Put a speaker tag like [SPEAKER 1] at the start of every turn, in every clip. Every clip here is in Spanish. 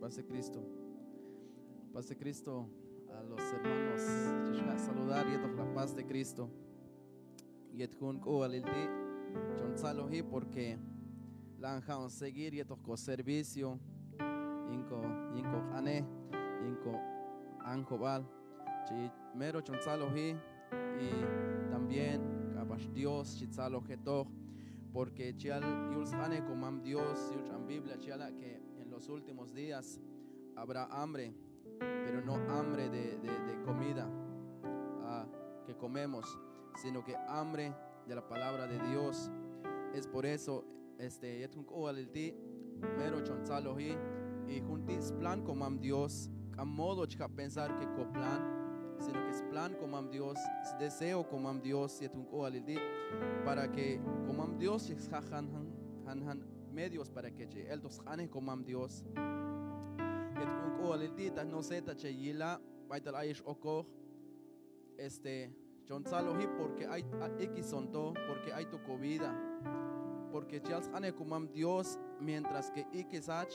[SPEAKER 1] Paz de Cristo. Paz de Cristo a los hermanos. Saludar y la paz de Cristo. Y alilti John Salohi porque la han seguir y con servicio. Inco ane, inco anjobal. Mero John Salohi y también Kabash Dios Chitzaloheto. Porque chial yulsane comam Dios yuchan Biblia chiala que en los últimos días habrá hambre, pero no hambre de comida que comemos, sino que hambre de la palabra de Dios. Es por eso yetun alilti mero chonsalohi y juntis plan comam Dios a modo chica pensar que coplan, sino que es plan comam Dios, es deseo comam Dios yetun alilti para que comam Dios han medios para que el dos hanes comam Dios yetun alilti no se tache yila baital aish oko chonsalohi porque hay ikisonto, porque hay tu comida, porque chals hane comam Dios mientras que ikisach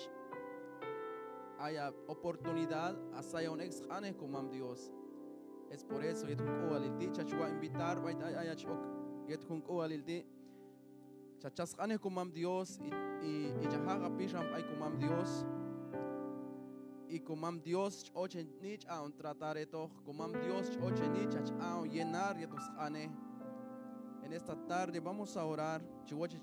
[SPEAKER 1] haya oportunidad haya un ex hane comam Dios. Es por eso yetun alilti chachua invitar baital ayach yetun alilti chachas hane comam Dios y jahaga pisham ay comam Dios. Y comam Dios oche nich a un tratar esto, comam Dios oche nich a un llenar y tus ane. En esta tarde vamos a orar. Chiwoche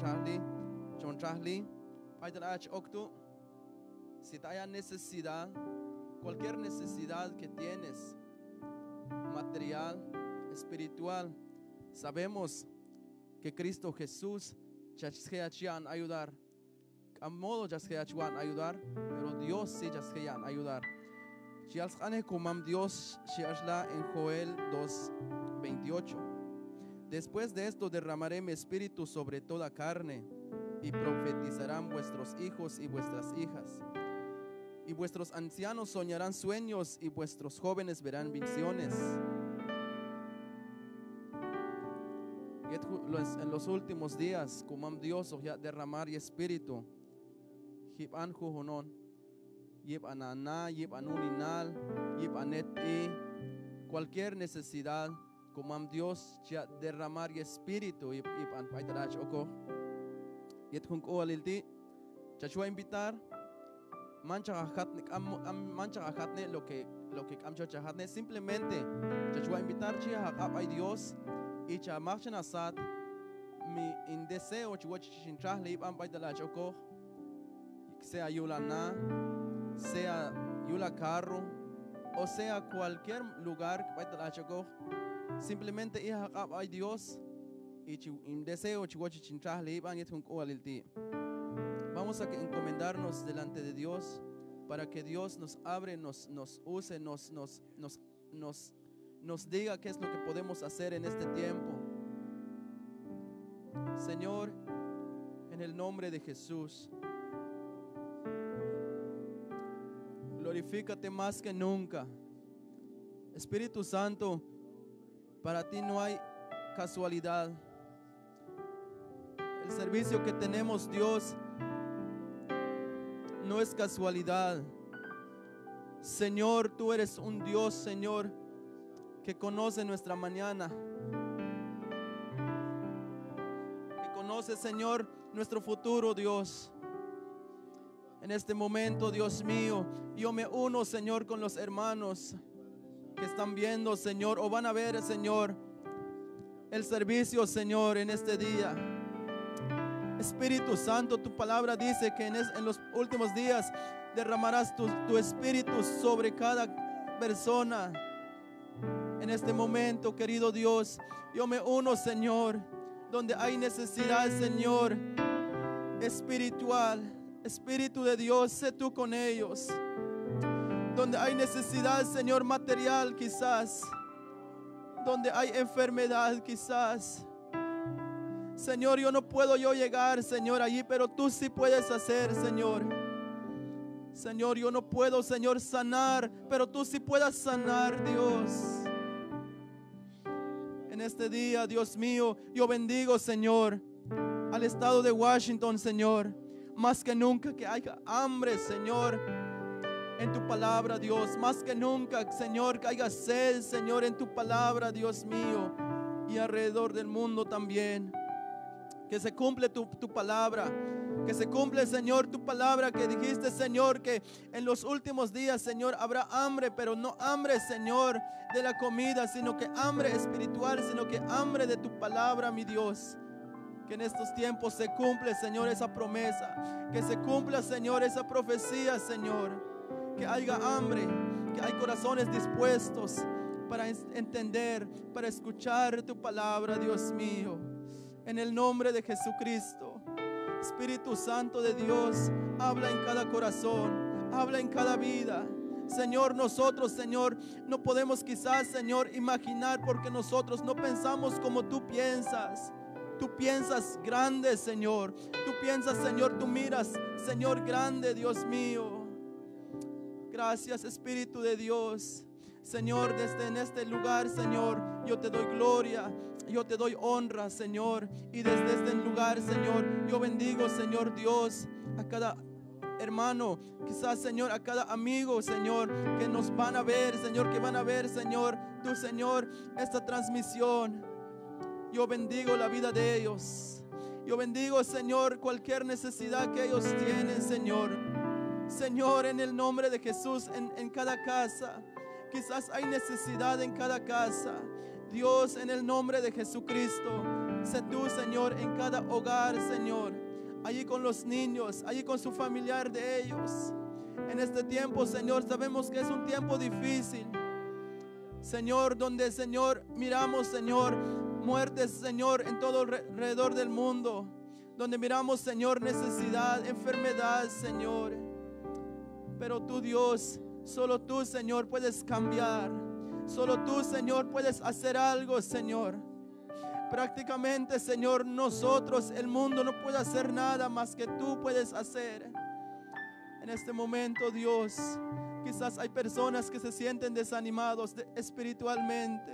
[SPEAKER 1] chonchahli, paitalach oktu. Si te haya necesidad, cualquier necesidad que tienes, material, espiritual, sabemos que Cristo Jesús chachkeachian ayudar. A modo chachkeachian ayudar. Pero Dios sí ya se ayudar. Chialsane comam Dios shiashla en Joel 2:28. Después de esto derramaré mi espíritu sobre toda carne y profetizarán vuestros hijos y vuestras hijas. Y vuestros ancianos soñarán sueños y vuestros jóvenes verán visiones. En los últimos días comam Dios derramar y espíritu. Hip anju honon. Yip anana, yip anuninal, yip aneti, cualquier necesidad, comam Dios ya derramar y espíritu, yip an paitarach oko, yet hunko alilti, chachua invitar, mancha achatne lo que camcho chahatne, simplemente chachua invitar chia hakap ay Dios y cha marchen asat mi indeseo chihuachinchah le yip an paitarach oko, sea yulana, sea yula carro o sea cualquier lugar simplemente ay Dios y deseo vamos a encomendarnos delante de Dios para que Dios nos abre, nos use, nos diga qué es lo que podemos hacer en este tiempo. Señor, en el nombre de Jesús, glorifícate más que nunca. Espíritu Santo, para ti no hay casualidad. El servicio que tenemos, Dios, no es casualidad. Señor, tú eres un Dios, Señor, que conoce nuestra mañana, que conoce, Señor, nuestro futuro, Dios. En este momento, Dios mío, yo me uno, Señor, con los hermanos que están viendo, Señor, o van a ver, Señor, el servicio, Señor, en este día. Espíritu Santo, tu palabra dice que en los últimos días derramarás tu espíritu sobre cada persona. En este momento, querido Dios, yo me uno, Señor, donde hay necesidad, Señor, espiritual. Espíritu de Dios, sé tú con ellos. Donde hay necesidad, Señor, material quizás. Donde hay enfermedad quizás. Señor, yo no puedo llegar, Señor, allí, pero tú sí puedes hacer, Señor. Señor, yo no puedo, Señor, sanar, pero tú sí puedes sanar, Dios. En este día, Dios mío, yo bendigo, Señor, al estado de Washington, Señor. Más que nunca que haya hambre, Señor, en tu palabra, Dios. Más que nunca, Señor, que haya sed, Señor, en tu palabra, Dios mío, y alrededor del mundo también. Que se cumple tu palabra. Que se cumple, Señor, tu palabra que dijiste, Señor, que en los últimos días, Señor, habrá hambre, pero no hambre, Señor, de la comida, sino que hambre espiritual, sino que hambre de tu palabra, mi Dios. Que en estos tiempos se cumple, Señor, esa promesa. Que se cumpla, Señor, esa profecía, Señor. Que haya hambre, que hay corazones dispuestos para entender, para escuchar tu palabra, Dios mío. En el nombre de Jesucristo. Espíritu Santo de Dios, habla en cada corazón, habla en cada vida. Señor, nosotros, Señor, no podemos quizás, Señor, imaginar porque nosotros no pensamos como tú piensas. Tú piensas grande, Señor. Tú piensas, Señor, tú miras, Señor, grande, Dios mío. Gracias, Espíritu de Dios. Señor, desde en este lugar, Señor, yo te doy gloria, yo te doy honra, Señor. Y desde este lugar, Señor, yo bendigo, Señor Dios, a cada hermano, quizás, Señor, a cada amigo, Señor, que nos van a ver, Señor, que van a ver, Señor, tú, Señor, esta transmisión. Yo bendigo la vida de ellos. Yo bendigo, Señor, cualquier necesidad que ellos tienen, Señor. Señor, en el nombre de Jesús, en cada casa. Quizás hay necesidad en cada casa. Dios, en el nombre de Jesucristo, sé tú, Señor, en cada hogar, Señor. Allí con los niños, allí con su familiar de ellos. En este tiempo, Señor, sabemos que es un tiempo difícil. Señor, donde, Señor, miramos, Señor, muertes, Señor, en todo alrededor del mundo. Donde miramos, Señor, necesidad, enfermedad, Señor. Pero tú, Dios, solo tú, Señor, puedes cambiar. Solo tú, Señor, puedes hacer algo, Señor. Prácticamente, Señor, nosotros, el mundo no puede hacer nada más que tú puedes hacer. En este momento, Dios, quizás hay personas que se sienten desanimados espiritualmente.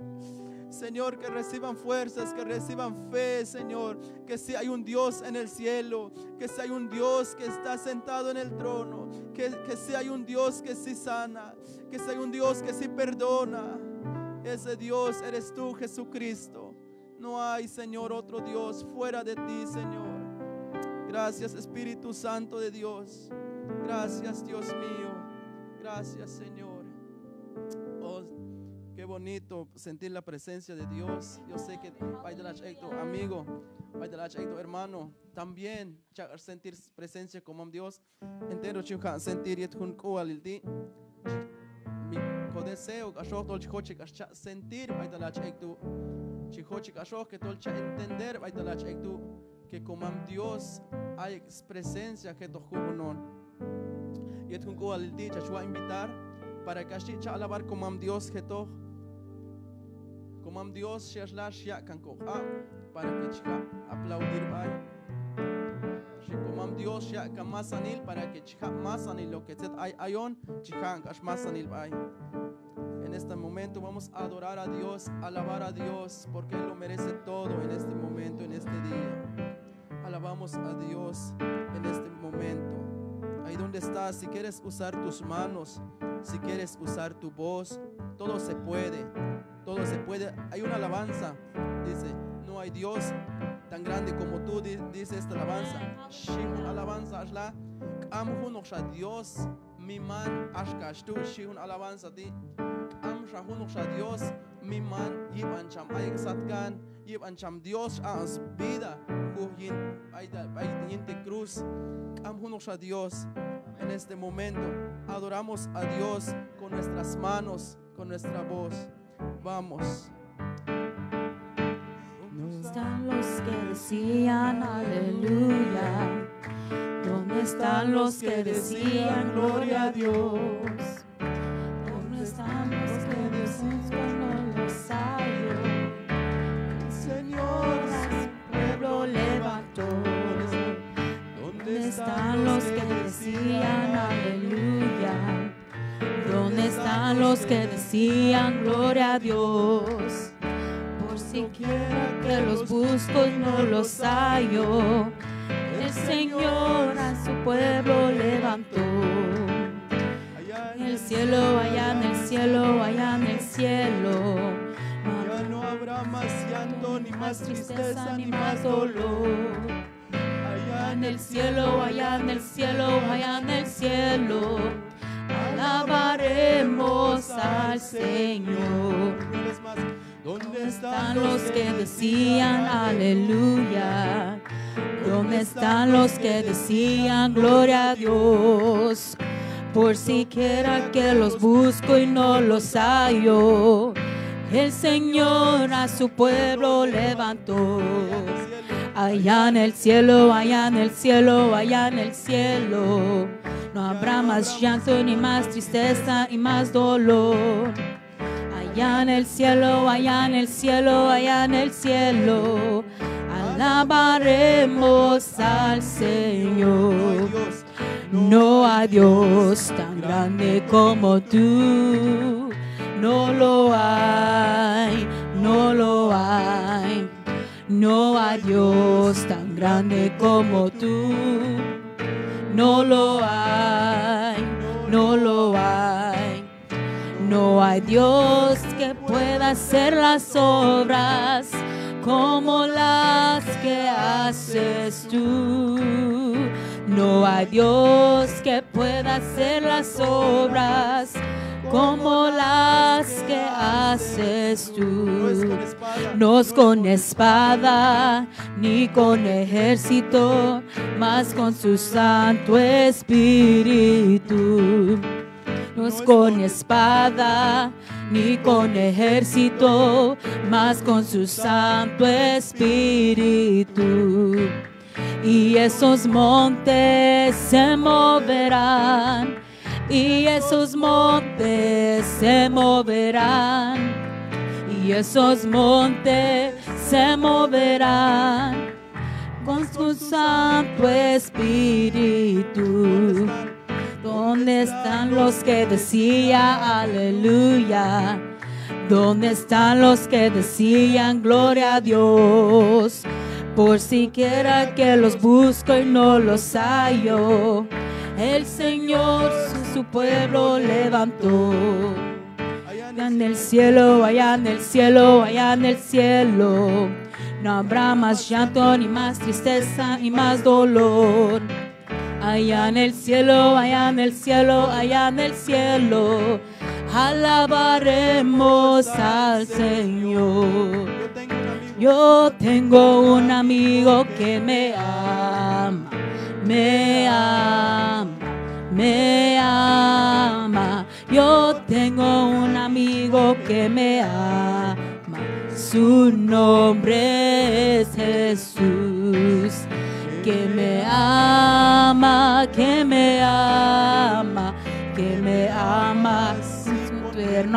[SPEAKER 1] Señor, que reciban fuerzas, que reciban fe, Señor. Que si hay un Dios en el cielo, que si hay un Dios que está sentado en el trono, que si hay un Dios que sí sana, que si hay un Dios que sí perdona. Ese Dios eres tú, Jesucristo. No hay, Señor, otro Dios fuera de ti, Señor. Gracias, Espíritu Santo de Dios. Gracias, Dios mío. Gracias, Señor. Oh, qué bonito sentir la presencia de Dios. Yo sé que amigo, hermano, también sentir presencia como Dios. Entero sentir mi deseo sentir entender que como Dios hay presencia que y invitar para que alabar como Dios que como Dios para que aplaudir como Dios más anil para que más anil lo que hay ayon más anil. En este momento vamos a adorar a Dios, alabar a Dios, porque Él lo merece todo en este momento, en este día. Alabamos a Dios en este momento. Ahí donde estás, si quieres usar tus manos, si quieres usar tu voz, todo se puede, todo se puede. Hay una alabanza, dice, no hay Dios tan grande como tú, dice esta alabanza. Shihun alabanza, ashla, amhun oksha Dios, mi man, ashkash tu, shihun alabanza ti. Dios, mi man, yib ancham ay satkan, yib ancham Dios as vida, huyin ay yinte cruz, amhunosha Dios. En este momento adoramos a Dios con nuestras manos, con nuestra voz. Vamos.
[SPEAKER 2] ¿Dónde están los que decían aleluya? ¿Dónde están los que decían gloria a Dios? ¿Dónde están los que dicen cuando los hallo? El Señor a su pueblo levantó. ¿Dónde están los que decían aleluya? ¿Dónde están los que decían gloria a Dios? Por siquiera que los busco y no los hallo, el Señor a su pueblo levantó. el cielo, allá en el cielo, allá en el cielo.
[SPEAKER 3] Ya no habrá más llanto, ni más tristeza, ni más dolor.
[SPEAKER 2] Allá en el cielo, allá en el cielo, allá en el cielo, alabaremos al Señor.
[SPEAKER 3] ¿Dónde
[SPEAKER 2] Están los que decían aleluya? ¿Dónde están los que decían gloria a Dios? Por siquiera que los busco y no los hallo, el Señor a su pueblo levantó. Allá en el cielo, allá en el cielo, allá en el cielo, no habrá más llanto, ni más tristeza, y más dolor. Allá en el cielo, allá en el cielo, allá en el cielo, alabaremos al Señor. No hay Dios tan grande como tú, no lo hay, no lo hay. No hay Dios tan grande como tú, no lo hay, no lo hay. No hay Dios que pueda hacer las obras como las que haces tú. No hay Dios que pueda hacer las obras como las que haces tú. No es con espada ni con ejército, mas con su Santo Espíritu. No es con espada ni con ejército, mas con su Santo Espíritu. Y esos montes se moverán, y esos montes se moverán, y esos montes se moverán con su Santo Espíritu. ¿Dónde están los que decían aleluya? ¿Dónde están los que decían gloria a Dios? Por siquiera que los busco y no los hallo, el Señor su pueblo levantó. Allá en el cielo, allá en el cielo, allá en el cielo, no habrá más llanto, ni más tristeza, ni más dolor. Allá en el cielo, allá en el cielo, allá en el cielo, alabaremos al Señor. Yo tengo un amigo que me ama, me ama, me ama. Yo tengo un amigo que me ama, su nombre es Jesús. Que me ama, que me ama, que me ama con su eterno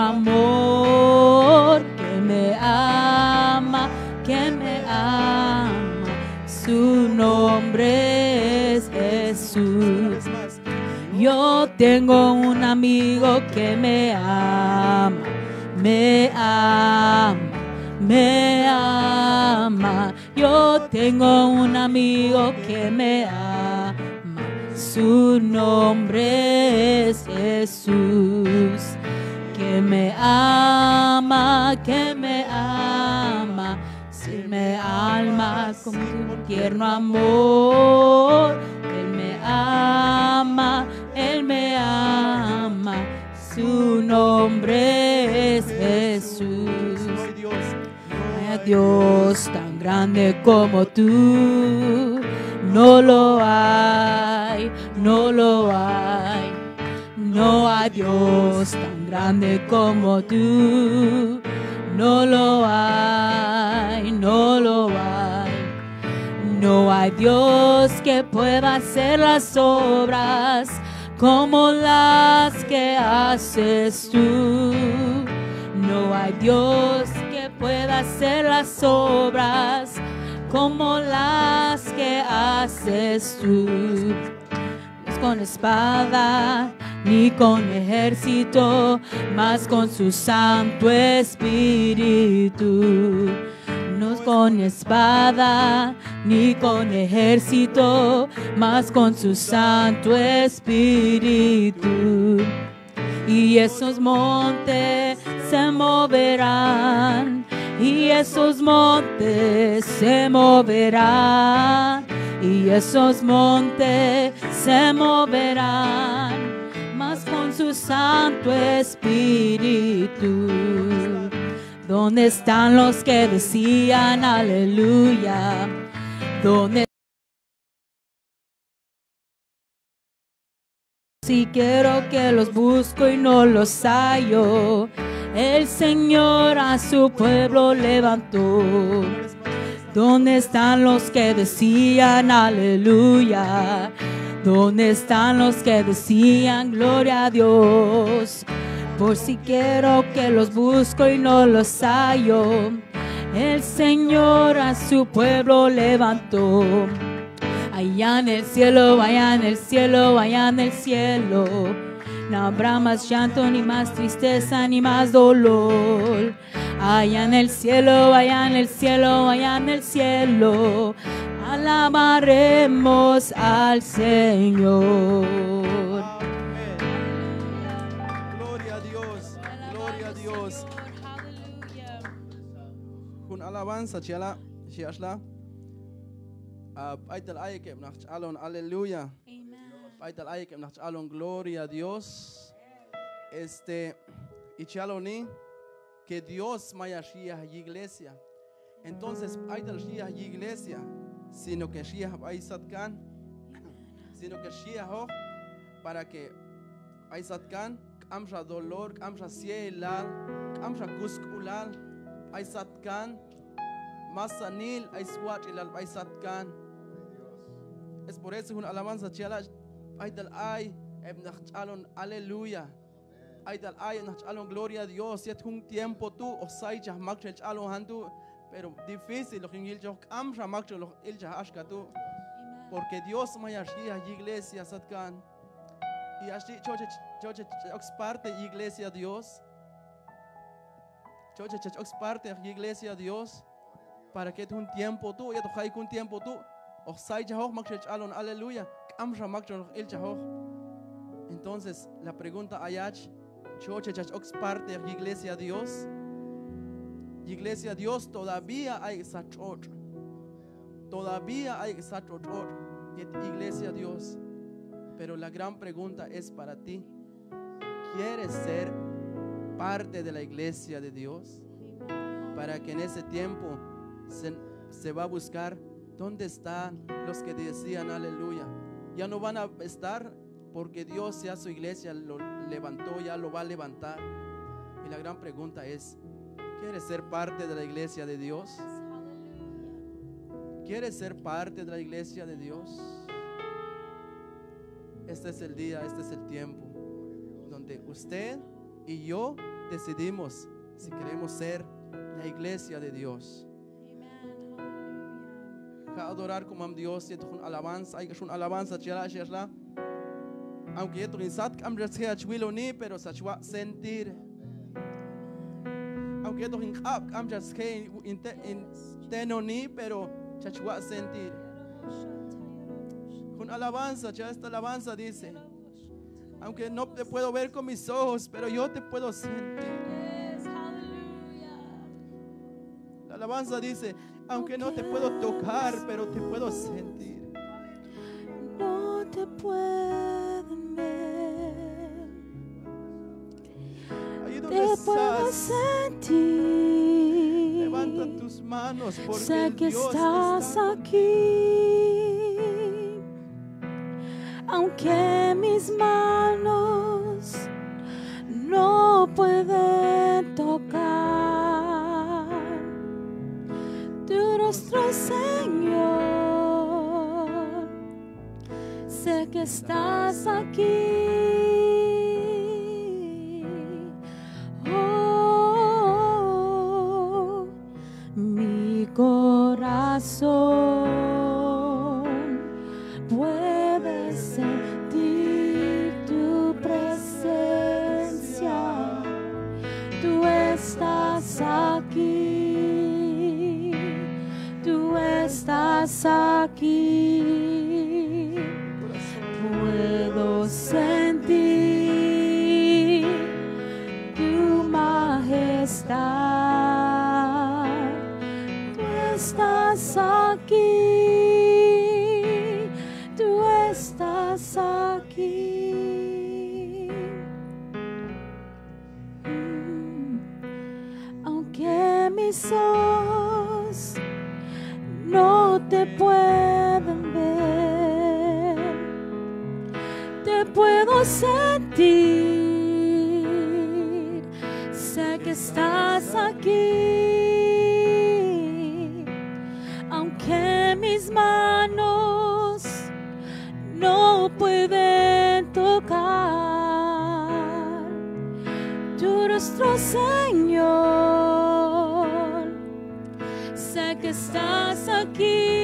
[SPEAKER 2] amor. Que me ama, que me ama, su nombre es Jesús. Yo tengo un amigo que me ama, me ama, me ama. Yo tengo un amigo que me ama, su nombre es Jesús. Que me ama, que me ama, si me alma con su tierno amor. Él me ama, Él me ama, su nombre es Jesús. Dios tan grande como tú, no lo hay, no lo hay. No hay Dios tan grande como tú, no lo hay, no lo hay. No hay Dios que pueda hacer las obras como las que haces tú. No hay Dios que pueda hacer las obras como las que haces tú. No es con espada ni con ejército, mas con su Santo Espíritu. No es con espada ni con ejército, mas con su Santo Espíritu. y esos montes se moverán, y esos montes se moverán, y esos montes se moverán, mas con su Santo Espíritu. ¿Dónde están los que decían aleluya? ¿Dónde? Si quiero que los busco y no los hallo, el Señor a su pueblo levantó. ¿Dónde están los que decían aleluya? ¿Dónde están los que decían gloria a Dios? Por si quiero que los busco y no los hallo, el Señor a su pueblo levantó. Allá en el cielo, allá en el cielo, allá en el cielo, no habrá más llanto, ni más tristeza, ni más dolor. Allá en el cielo, allá en el cielo, allá en el cielo, alabaremos al Señor.
[SPEAKER 1] Gloria a Dios, gloria a Dios. Con alabanza, Chiala, Chiashla. Aital ayke nach alon aleluya. Aital ayke nach alon gloria a Dios. Y chaloni que Dios maya shia iglesia. Entonces aital shia iglesia, sino que shia aisatkan, sino que shia ho para que aisatkan amsha dolor, amsha sielal, amsha kuskulal, aisatkan masanil aiswat ilal aisatkan. Es por eso una alabanza chala aital ay nach alon aleluya. Aital ay nach alon gloria a Dios. Yet un tiempo tú osai jah makchel alon handu, pero difícil lo que yo amsha makchel lo ilja ashka tú. Porque Dios maya shia iglesia satkan. Y así choche parte iglesia Dios. Choche parte iglesia Dios. Para que un tiempo tú, ya tú hay un tiempo tú, o sai ya makchel alon aleluya, amsha makchel ilja ho. Entonces la pregunta ayach, choche parte iglesia Dios. Iglesia Dios todavía hay sachot. Todavía hay sachot. Iglesia Dios. Pero la gran pregunta es para ti. ¿Quieres ser parte de la iglesia de Dios? Para que en ese tiempo se va a buscar dónde están los que decían aleluya. Ya no van a estar porque Dios ya su iglesia lo levantó, ya lo va a levantar. Y la gran pregunta es, ¿quieres ser parte de la iglesia de Dios? ¿Quieres ser parte de la iglesia de Dios? Este es el día, este es el tiempo donde usted y yo decidimos si queremos ser la iglesia de Dios. Adorar como a Dios, y con alabanza, hay que una alabanza, aunque yo no sé cómo ni, pero se va a sentir. Aunque yo no sé ni, pero se va a sentir. Con alabanza, ya esta alabanza dice, aunque no te puedo ver con mis ojos, pero yo te puedo sentir. La alabanza dice, aunque no te puedo tocar, pero te puedo sentir.
[SPEAKER 2] No te pueden ver,
[SPEAKER 1] Ahí donde
[SPEAKER 2] te puedo
[SPEAKER 1] estás,
[SPEAKER 2] sentir.
[SPEAKER 1] levanta tus manos porque
[SPEAKER 2] Sé que
[SPEAKER 1] Dios
[SPEAKER 2] estás
[SPEAKER 1] está
[SPEAKER 2] aquí, aunque mis manos no pueden tocar tu rostro, Señor. Sé que estás aquí. Oh, mi corazón puede sentir tu presencia. Tú estás aquí. Tú estás aquí. Puedo sentir estás aquí, tú estás aquí. Aunque mis ojos no te pueden ver, te puedo sentir, sé que estás aquí. Aunque mis manos no pueden tocar tu rostro, Señor, sé que estás aquí.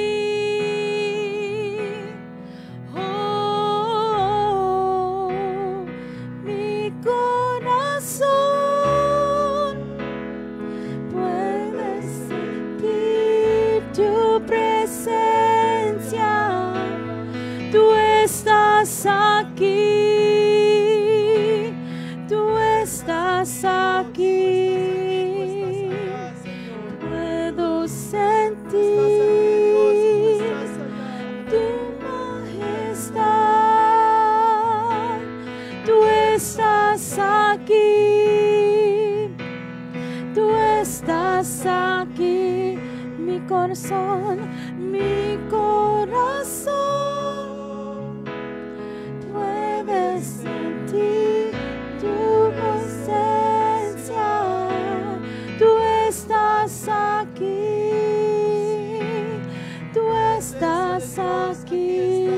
[SPEAKER 2] Oh, mi corazón puede sentir tu presencia. Tú estás aquí, tú estás aquí. Puedo sentir tu majestad. Tú estás aquí, tú estás aquí. Mi corazón puede sentir tu presencia. Tú estás aquí, tú estás aquí.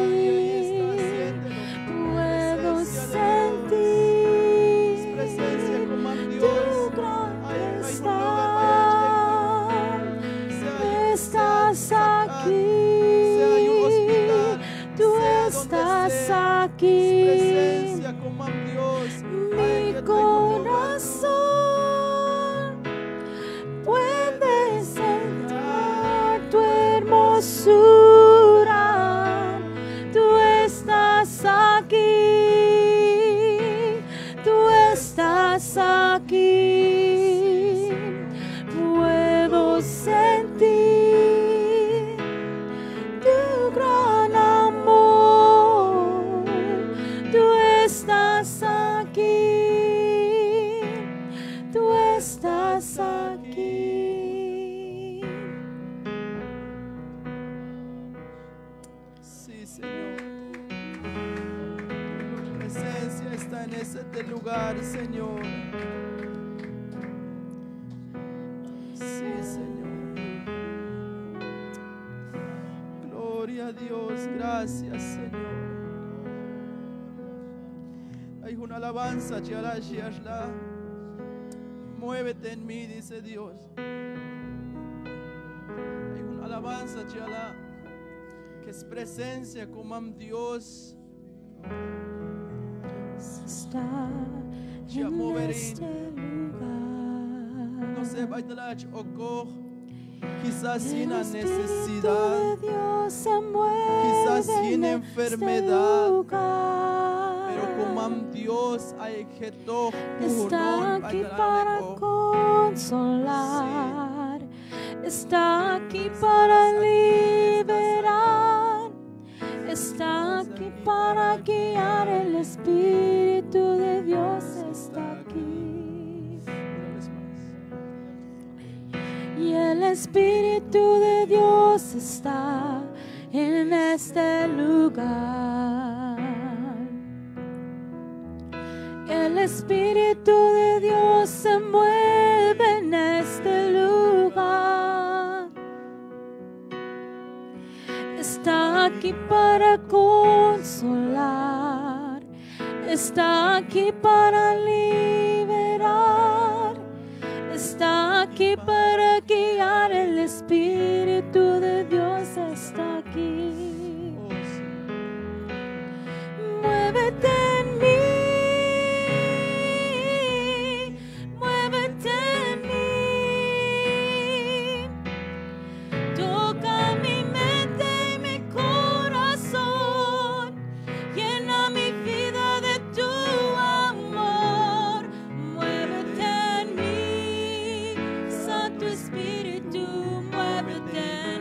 [SPEAKER 2] Puedo sentir tu gran majestad. Estás aquí, tú estás aquí. Mi corazón puede sentir tu hermosura. Tú estás aquí, tú estás aquí. Puedo sentir tu gran amor. Tú estás aquí, tú estás aquí.
[SPEAKER 3] Sí, Señor. Tu presencia está en este lugar, Señor. Sí, Señor. Gloria a Dios. Gracias, Señor. Hay una alabanza, Yara Shiashla. Muévete en mí, dice Dios. Hay una alabanza, Yara, que es presencia como Dios.
[SPEAKER 2] Está
[SPEAKER 3] Ya
[SPEAKER 2] en
[SPEAKER 3] moverín.
[SPEAKER 2] este lugar.
[SPEAKER 3] No se va a dar oco, quizás sin
[SPEAKER 2] El
[SPEAKER 3] la
[SPEAKER 2] Espíritu
[SPEAKER 3] necesidad,
[SPEAKER 2] de Dios se mueve
[SPEAKER 3] quizás sin
[SPEAKER 2] en
[SPEAKER 3] enfermedad,
[SPEAKER 2] este lugar.
[SPEAKER 3] pero como Dios hay que todo
[SPEAKER 2] Está aquí para consolar, está aquí para liberar, está aquí para guiar. El Espíritu de Dios está aquí. Y el Espíritu de Dios está en este lugar. El Espíritu de Dios se mueve en este lugar. Está aquí para consolar, está aquí para liberar, está aquí para guiar. El Espíritu de Dios está aquí. Muévete en mí. Muévete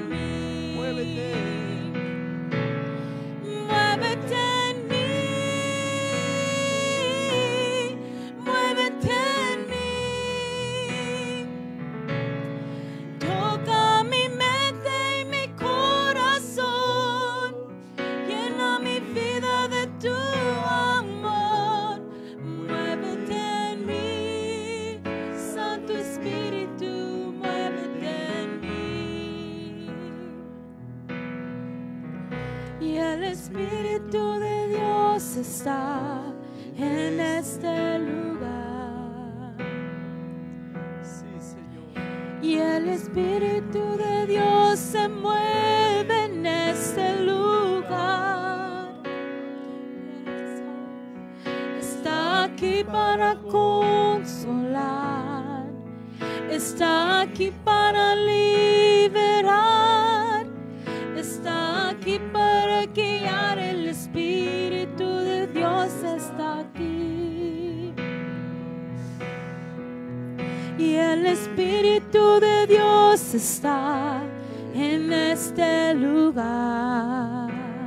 [SPEAKER 2] Espíritu de Dios está en este lugar.
[SPEAKER 3] Sí, Señor.
[SPEAKER 2] Y el Espíritu de Dios se mueve en este lugar. Está aquí para consolar. Está aquí para liberar. Está aquí para guiar. El Espíritu de Dios está aquí. Y el Espíritu de Dios está en este lugar.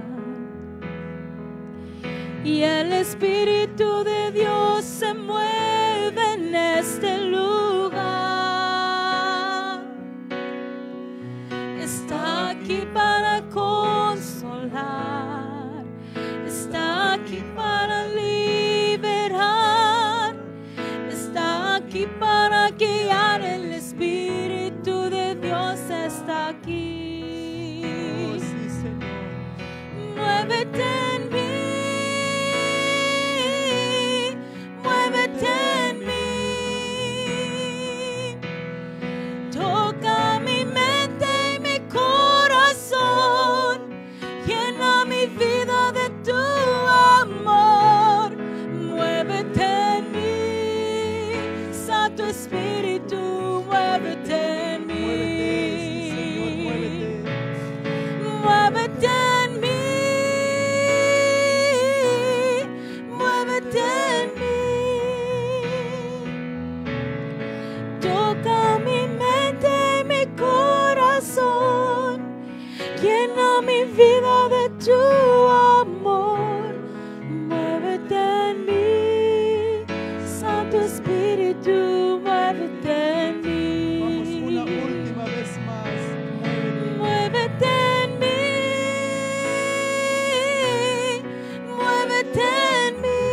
[SPEAKER 2] Y el Espíritu de Dios se mueve en este lugar. Está aquí para consolar. Está aquí para liberar. Está aquí para guiar. El Espíritu de Dios está aquí.
[SPEAKER 3] Oh, sí, Señor.
[SPEAKER 2] Muévete en mí. Muévete en mí. Toca mi mente y mi corazón. Llena mi vida de tu amor. Muévete en mí. Santo Espíritu, muévete en mí.
[SPEAKER 3] Muévete, sí, Señor, muévete.
[SPEAKER 2] Muévete en mí. Muévete en mí. Toca mi mente y mi corazón. Llena mi vida de tu amor. Muévete en mí. Santo Espíritu, muévete en mí.
[SPEAKER 3] Vamos una última vez más. Muévete.
[SPEAKER 2] Muévete en mí. Muévete en mí.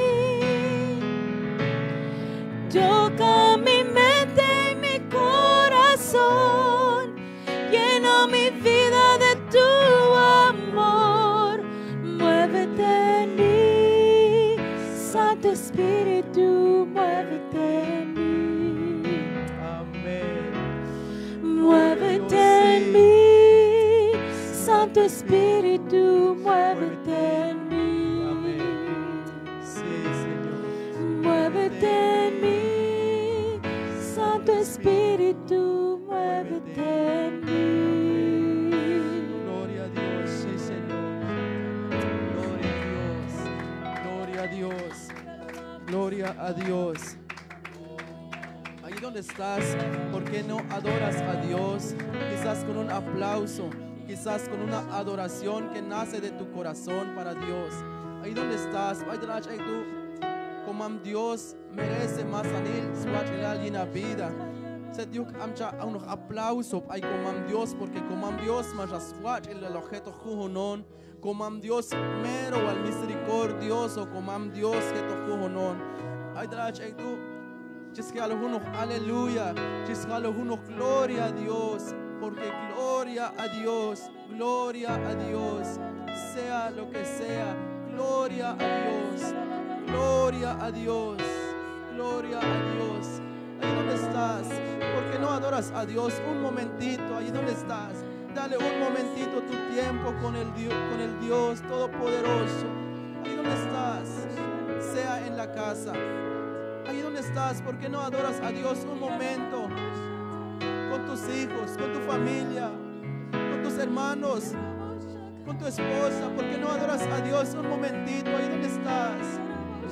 [SPEAKER 2] Toca mi mente y mi corazón. Llena mi vida de tu amor. Muévete en mí. Santo Espíritu, muévete en mí.
[SPEAKER 3] Amén.
[SPEAKER 2] Muévete en mí, Santo Espíritu, muévete en mí.
[SPEAKER 3] Amén. Sí, Señor.
[SPEAKER 2] Muévete en mí, Santo Espíritu, muévete en mí.
[SPEAKER 3] Gloria a Dios, sí, Señor. Gloria a Dios. Gloria a Dios. Gloria a Dios. Ahí donde estás, ¿por qué no adoras a Dios? Quizás con un aplauso, quizás con una adoración que nace de tu corazón para Dios. Ahí donde estás, tú, como Dios merece más anil, suachilal y vida. Se dio un aplauso ay como Dios, porque como Dios más swach el objeto jujunon, como Dios mero al misericordioso, como Dios que to jujunon. Ahí tú. Chiscalo uno, aleluya. Chiscalo uno, gloria a Dios. Porque gloria a Dios, gloria a Dios. Sea lo que sea, gloria a Dios, gloria a Dios, gloria a Dios. Ahí donde estás, ¿por qué no adoras a Dios un momentito? Ahí donde estás, dale un momentito tu tiempo con el Dios Todopoderoso. Ahí donde estás, sea en la casa. Ahí donde estás, ¿por qué no adoras a Dios un momento? Con tus hijos, con tu familia, con tus hermanos, con tu esposa. ¿Por qué no adoras a Dios un momentito? Ahí donde estás.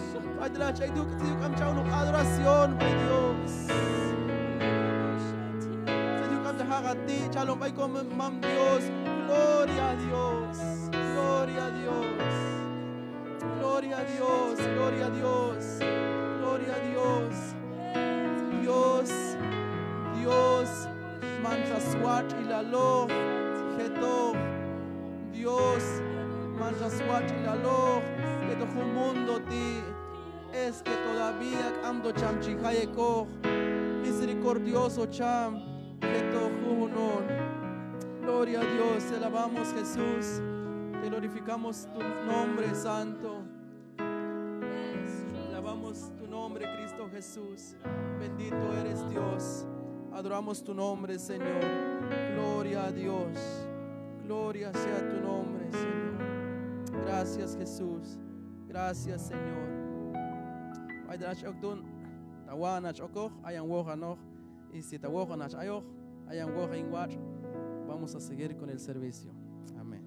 [SPEAKER 3] Adoración, ay Dios. Shalom, Dios. Gloria a Dios, gloria a Dios, gloria a Dios, gloria a Dios. Gloria a Dios. Dios, mancha swat y la lo, Geto. Dios, mancha swat y la lo, Geto un mundo ti. Es que todavía ando cham chihayeko, misericordioso cham, Geto junon. Gloria a Dios, te alabamos Jesús. Te glorificamos tu nombre santo. Alabamos tu nombre, Cristo Jesús. Bendito eres Dios. Adoramos tu nombre, Señor. Gloria a Dios. Gloria sea tu nombre, Señor. Gracias, Jesús. Gracias, Señor. Aydanach okdun tawanach okoch ayan woja noch y si tawojanach ayoch ayan woja inwach. Vamos a seguir con el servicio. Amén.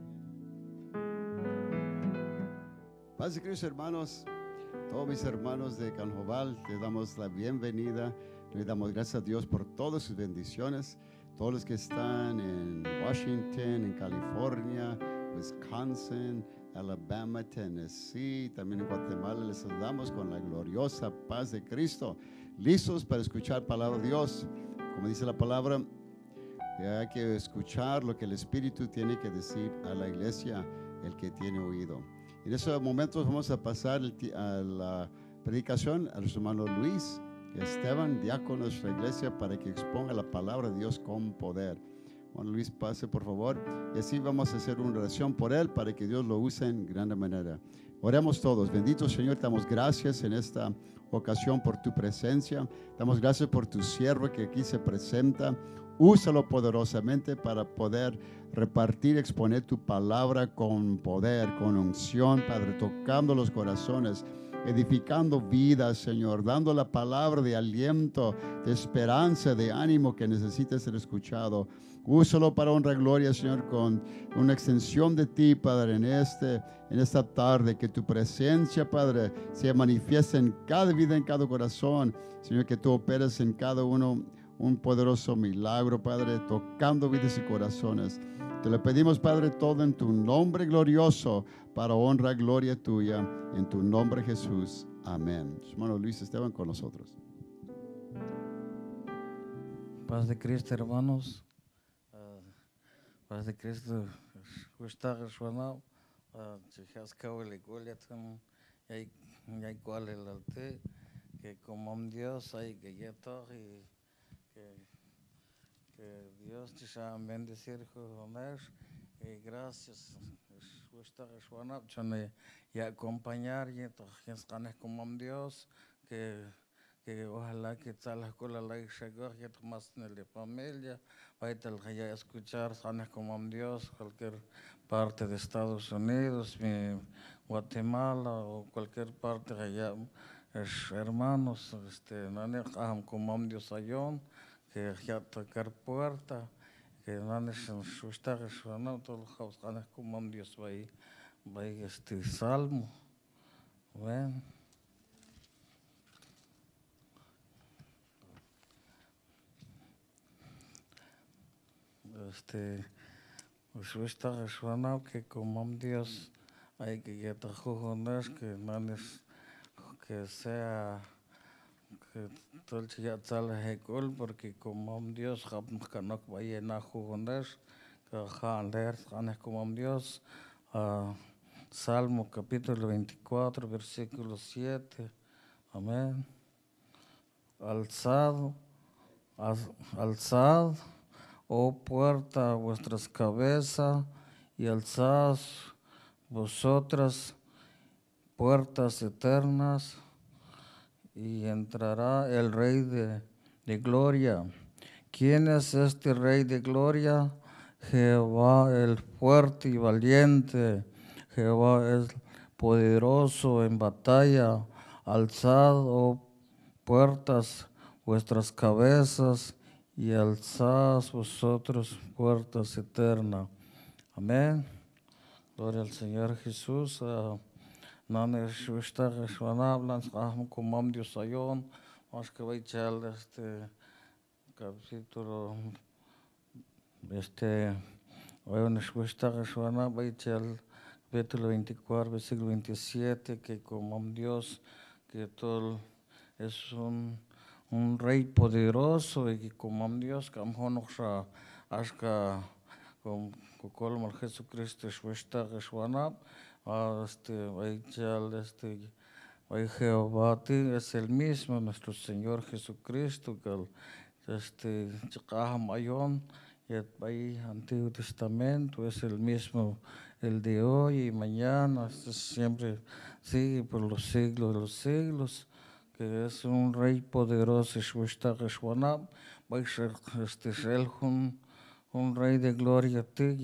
[SPEAKER 4] Paz y Cristo, hermanos. Todos mis hermanos de Canjobal, te damos la bienvenida. Le damos gracias a Dios por todas sus bendiciones. Todos los que están en Washington, en California, Wisconsin, Alabama, Tennessee, también en Guatemala, les saludamos con la gloriosa paz de Cristo. Listos para escuchar palabra de Dios. Como dice la palabra, que hay que escuchar lo que el Espíritu tiene que decir a la iglesia, el que tiene oído. En estos momentos vamos a pasar a la predicación a nuestro hermano Luis Esteban, diácono de nuestra iglesia, para que exponga la palabra de Dios con poder. Bueno, Luis, pase por favor, y así vamos a hacer una oración por él para que Dios lo use en gran manera. Oremos todos. Bendito Señor, te damos gracias en esta ocasión por tu presencia. Damos gracias por tu siervo que aquí se presenta. Úsalo poderosamente para poder repartir, exponer tu palabra con poder, con unción, Padre, tocando los corazones, edificando vidas, Señor, dando la palabra de aliento, de esperanza, de ánimo que necesita ser escuchado. Úsalo para honra y gloria, Señor, con una extensión de ti, Padre, en esta tarde, que tu presencia, Padre, se manifieste en cada vida, en cada corazón, Señor, que tú operes en cada uno un poderoso milagro, Padre, tocando vidas y corazones. Te lo pedimos, Padre, todo en tu nombre glorioso, para honra y gloria tuya, en tu nombre, Jesús. Amén. Hermano Luis Esteban con nosotros.
[SPEAKER 5] Paz de Cristo, hermanos. Paz de Cristo. Que como un Dios hay que que Dios te sea bendecir con y gracias y acompañar y como un Dios que ojalá que tal la escuela la llegó y más en la familia va a escuchar sanes como un Dios cualquier parte de Estados Unidos, Guatemala o cualquier parte allá, hermanos, como un Dios ayón, que ya tocar puerta, que no es sustar todos los canes como un Dios va salmo, ven. Que como un Dios hay que ya que no es que sea que todo el día sale ejecul porque como un Dios que no vaya a jugar que leer como un Dios Salmo capítulo 24 versículo 7 amén. Alzad oh puerta vuestras cabezas y alzad vosotras puertas eternas y entrará el Rey de gloria. ¿Quién es este Rey de gloria? Jehová el fuerte y valiente. Jehová es poderoso en batalla. Alzad, oh puertas, vuestras cabezas y alzad vosotros puertas eternas. Amén. Gloria al Señor Jesús. Como un Dios ayón, vamos que voy a echar capítulo voy a echar capítulo 24 versículo 27 que como un Dios que todo es un rey poderoso y que como un Dios que hasta con colmo Jesucristo Jehová es el mismo nuestro Señor Jesucristo que mayon el Antiguo Testamento es el mismo, el de hoy y mañana, siempre sigue por los siglos de los siglos, que es un rey poderoso, va a ser un rey de gloria,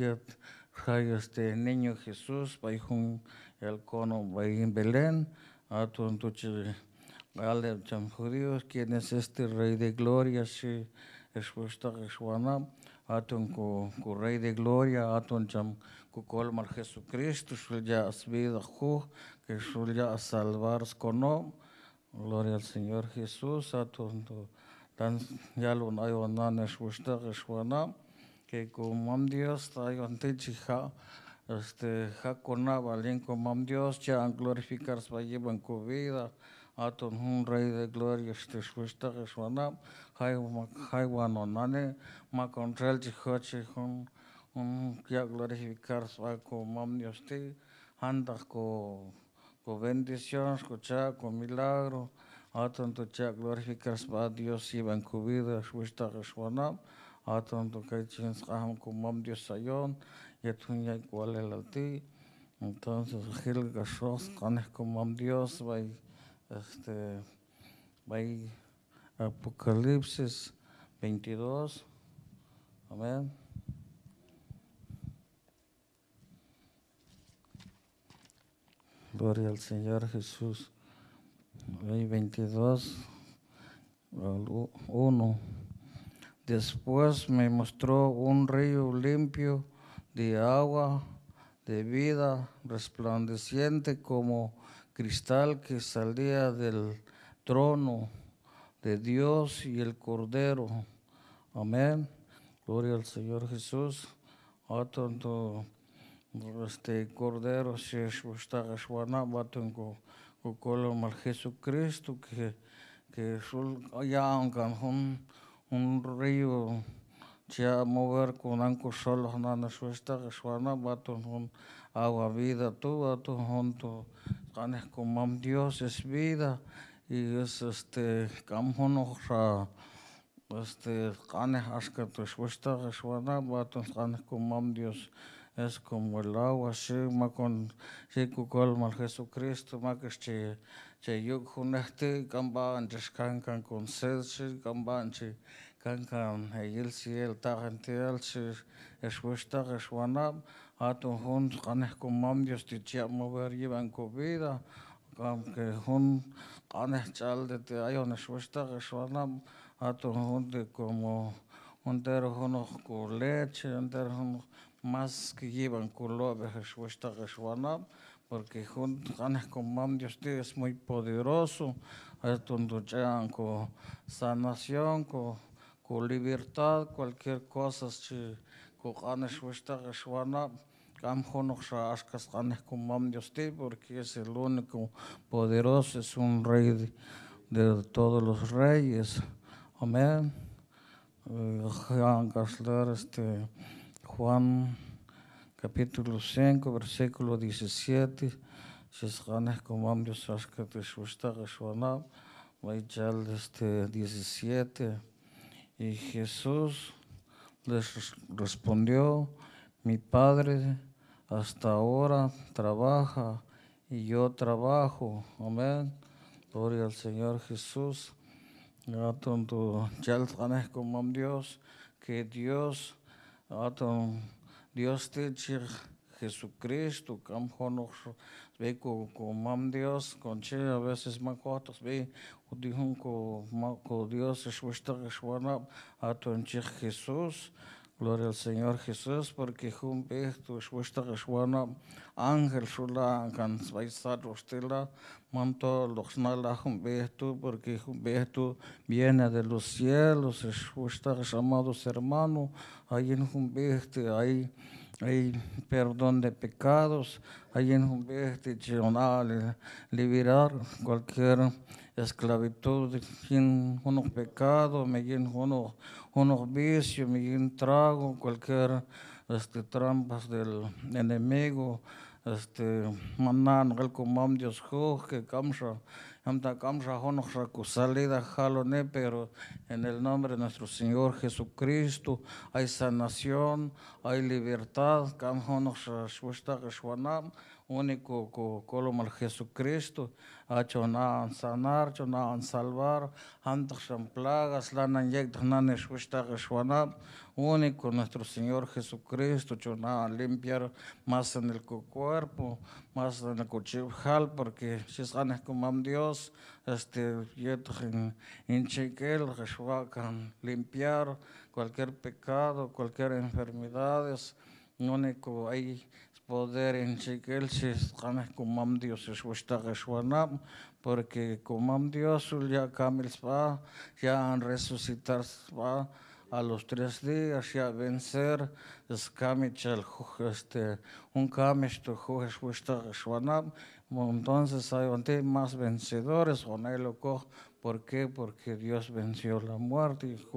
[SPEAKER 5] niño Jesús, va el cono, va en Belén, a tu ale judíos, ¿quién es este rey de gloria? Si es atun ku rey de gloria, atun ku colmar Jesucristo, ya has vida que ya a salvar cono, gloria al Señor Jesús, atun dan ya lo nayo nan es que como Dios ayon techiha Jacona valen como Dios ya glorificar su llevan con vida aton un rey de gloria Jaiwan nane ma control chihoche un ya glorificar su como Dios te anda con bendición con milagro aton tu ya glorificar su Dios llevan con vida aton tu que chins como Dios ayon y tu ya igual el alti entonces Gil Gashos canes como Dios va Apocalipsis 22 amén. Gloria al Señor Jesús. 22 al 1. Después me mostró un río limpio de agua de vida, resplandeciente como cristal que salía del trono de Dios y el Cordero. Amén. Gloria al Señor Jesús. Cordero se está batungo con Jesucristo que ya un río ya mover con anco solo nana suesta batun agua vida tú junto canes como Dios es vida y es camjono canes asca tu suesta batun canes como Dios es como el agua sí ma con sí cucol Jesucristo ma que che yuk huneste camban descancan con sed camban kankan el cielo tarantel es vuestra reswana a tu hun canes como Dios te chia mover llevan con vida que hun canes chal de te ayon es vuestra reswana a tu hun de como un tero hun con leche un tero hun más que llevan con lobe es vuestra reswana porque juntos con Dios es muy poderoso, con sanación, con libertad, cualquier cosa, con Dios porque es el único poderoso, es un rey de todos los reyes. Amén. Juan capítulo 5, versículo 17. Shisganes como Dios asca te shusta gashwana. Vaychal 17. Y Jesús les respondió: mi Padre hasta ahora trabaja y yo trabajo. Amén. Gloria al Señor Jesús. Yal como Dios, que Dios Dios te Jesucristo, ve con Dios, con che a veces macotos, ve con Dios es vuestra respuesta a tu Jesús, gloria al Señor Jesús, porque junto tu es vuestra respuesta, ángel sula can vaisar rostela, manto los nala junto porque junto viene de los cielos, es vuestros amados hermanos, ahí en junto hay perdón de pecados, hay en un liberar cualquier esclavitud, unos pecados, unos vicios, trago, cualquier trampas del enemigo, manan el comam Dios que camsa salida jalone, pero en el nombre de nuestro Señor Jesucristo hay sanación, hay libertad, único como el Jesucristo ha hecho nada sanar, hecho nada salvar, plagas, único nuestro Señor Jesucristo, hecho nada limpiar más en el cuerpo, más en el cuchijal, porque si es como Dios, en chequel, limpiar cualquier pecado, cualquier enfermedad, único hay poder en chequel, si es como Dios, porque como Dios ya cambió, ya han resucitar a los 3 días, ya vencer, es un camicho, entonces hay más vencedores, con él. ¿Por qué? Porque Dios venció la muerte y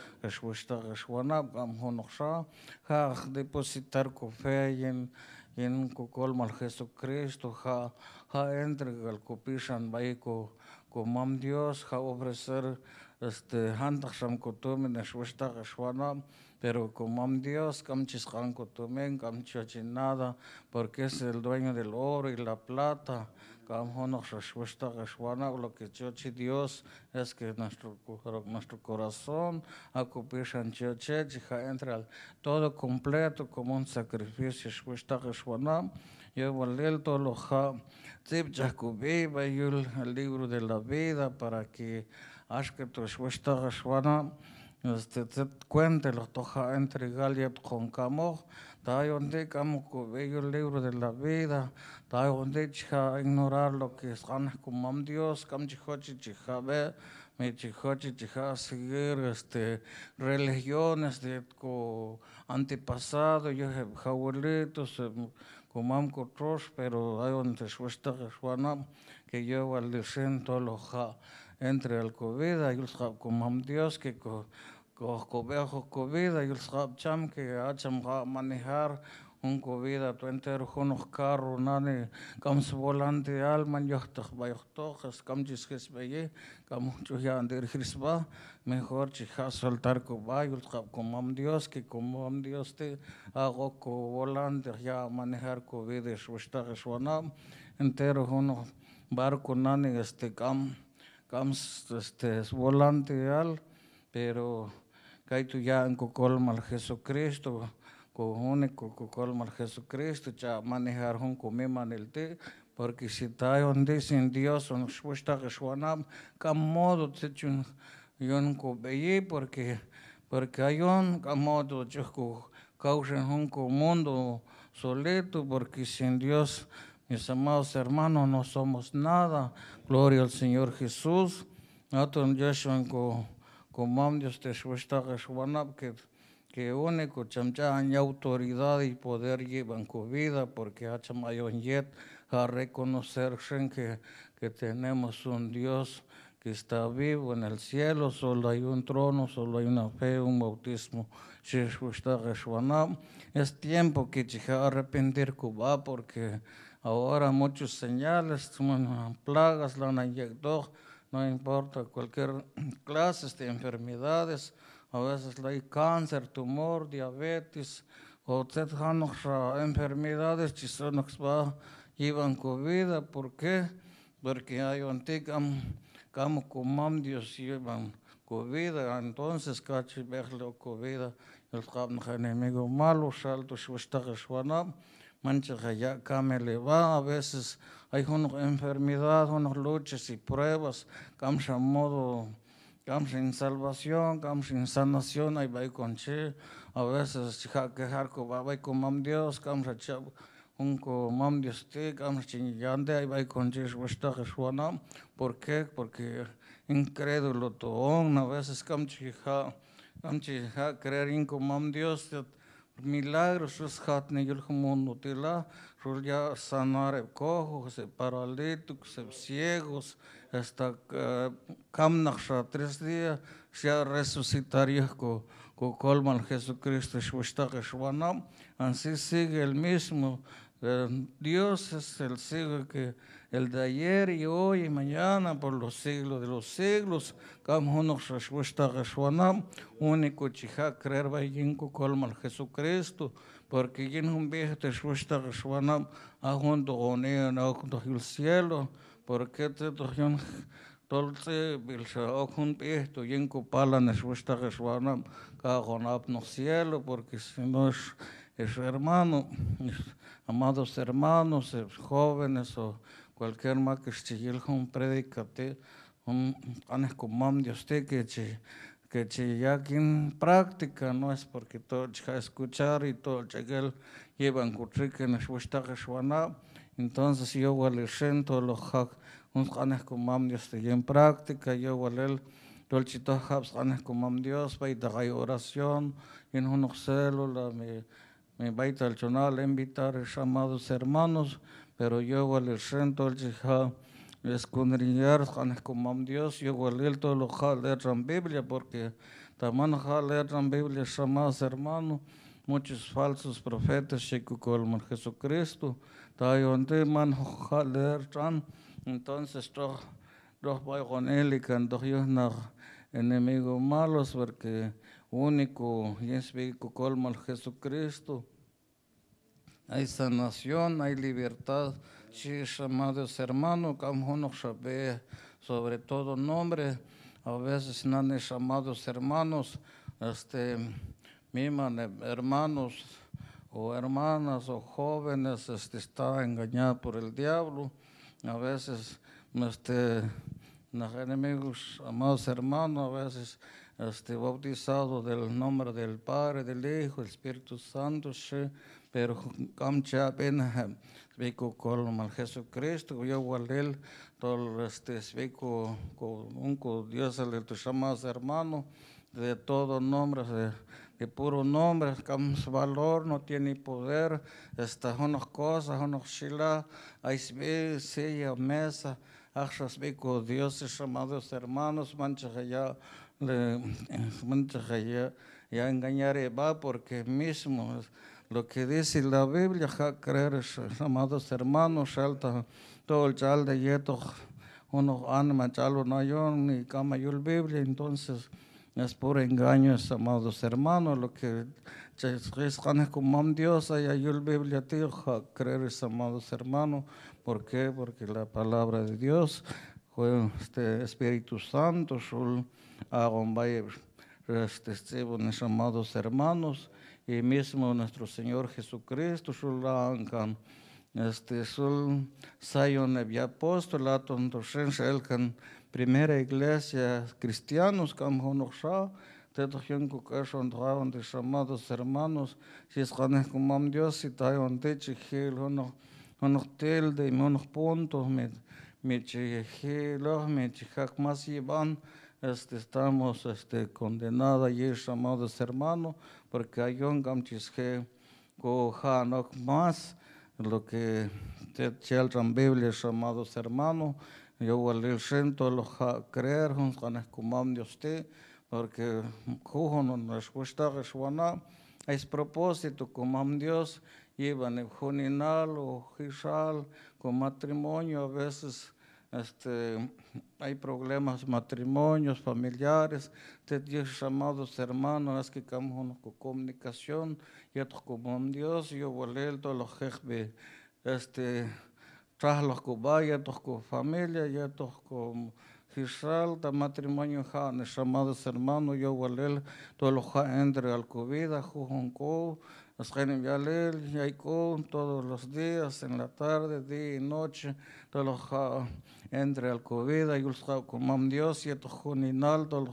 [SPEAKER 5] depositar con fe en colmo Jesucristo, entrega el copishan baico como Dios, ofrecer handacham kutumen pero como Dios, kamchiskan kutumen, kamchachinada, porque es el dueño del oro y la plata. Lo que chochi Dios es que nuestro corazón entra todo completo como un sacrificio. Yo valé todo lo el libro de la vida para que cuente lo toja entregarle con camor. Donde el libro de la vida, donde ignorar lo que es como Dios, seguir religiones de antepasado, yo he abuelitos, como otros, pero hay donde que yo al todo lo entre el COVID, y como Dios que COVID, y el que hacham manejar un COVID, tu entero unos carros, nane, cams volante alman, yochtach, bayochtojas, camchis gesbeye, camucho ya ander grisba, mejor chija soltar cobayos, como Dios, que como Dios te hago volante, ya manejar COVID, entero unos barco, nane, volante al, pero tu ya en colma al Jesucristo, único colma al Jesucristo, ya manejar un comiman el té, porque si está donde sin Dios, on suesta que suanam, camodo te chun, yon ko beye, porque hay un camodo, yo causen un mundo solito, porque sin Dios, mis amados hermanos, no somos nada. Gloria al Señor Jesús. Nosotros yo como Dios te que único chamcha hay autoridad y poder llevan con vida, porque hachamayon yet a reconocer que tenemos un Dios que está vivo en el cielo. Solo hay un trono, solo hay una fe, un bautismo. Es tiempo que chica arrepentir Cuba, porque ahora muchos señales, plagas, la no importa cualquier clase de enfermedades, a veces hay cáncer, tumor, diabetes, o enfermedades que llevan con vida. ¿Por qué? Porque hay un como Dios llevan con vida, entonces cachi verlo con vida, el enemigo malo, salto, mancha ya le va, a veces hay una enfermedad, unas luchas y pruebas, camcha modo, camcha en salvación, camcha en sanación, ahí va con che, a veces quejar con va con Dios, camcha chab, un con Dios te, camcha yande, ahí va con che, ¿por qué? Porque incrédulo toón, a veces camcha creer en con Dios, milagros es hatne yul mundo tila ya sanar cojos, paralíticos, ciegos, hasta camnacha 3 días ya resucitaría con colman Jesucristo. Así sigue el mismo Dios es el siglo que el de ayer y hoy y mañana por los siglos de los siglos. Kam honor respuesta reswanam único chiha creer vayenko colmal Jesucristo porque yin un viejo respuesta reswanam a junto con él el cielo porque te doyon tolse bilsa okun viejo yenko pala respuesta reswanam ka gonap no cielo porque si no es hermano. Amados hermanos, jóvenes o cualquier más que esté un predicate, un anecomam de usted que ya aquí en práctica no es porque todo escuchar y todo llegar llevan cutrique en el entonces yo voy a siento los un anecomam de usted en práctica yo voy a todo el chito habs anecomam Dios va a dar oración en una célula me va a al invitar a amados hermanos, pero yo voy a siento el chiha escudriñar como Dios, yo voy a leer todo lo que leer en Biblia, porque también leer en Biblia, amados hermanos, muchos falsos profetas, chico como Jesucristo, donde man leer entonces todo voy con él y cuando yo no enemigos malos, porque único y es como Jesucristo. Hay sanación, hay libertad. Sí, amados hermanos, como sabe sobre todo nombre, a veces no han amados hermanos, hermanos o hermanas o jóvenes, está engañado por el diablo. A veces, los enemigos, amados hermanos, a veces bautizado del nombre del Padre, del Hijo, del Espíritu Santo, pero camcha pena vico con mal Jesucristo, yo guardé todo vico con Dios el tus amados hermanos, de todo nombre, de puro nombre, cams valor, no tiene poder, unas cosas, unas shila, hay silla, mesa, achas vico Dios, amados hermanos, mancha ya ya engañaré va porque mismo lo que dice la Biblia, creer, amados hermanos, salta todo el chal de yeto, uno anima chalo nayon y cama yo la Biblia, entonces es puro engaño, amados hermanos, lo que es como Dios, hay yo la Biblia, tío, creer, amados hermanos, ¿por qué? Porque la palabra de Dios fue Espíritu Santo, mis amados hermanos, y mismo nuestro Señor Jesucristo, Shulankan, Sul Sayon Ebya Apostolato, Elkan, primera iglesia cristianos, Kamhonosha, Tetojen Kukashon, de amados hermanos, si es como Dios, si Tayon Techigil, unos tilde, unos puntos, me chigilo, me chihak más llevan. Estamos condenados y amados hermanos, porque hay un gamchisque cojanok más, lo que te chelran Biblia, amados hermanos, yo voy a siento los creer, como de usted, porque no nos gusta resguardar, es propósito, como Dios, llevan el juninal o jishal, con matrimonio, a veces hay problemas, matrimonios, familiares, Dios, amados hermanos, es que estamos con comunicación, y otros como Dios, yo voy a leer todos los jefes, tras los cubayas, todos con familia, y otros con Israel, de matrimonio, amados hermanos, yo voy a leer todos los entre al COVID, Jujonco, todos los días, en la tarde, día y noche, todos los entre al COVID, y como Dios, y estos juninaldo,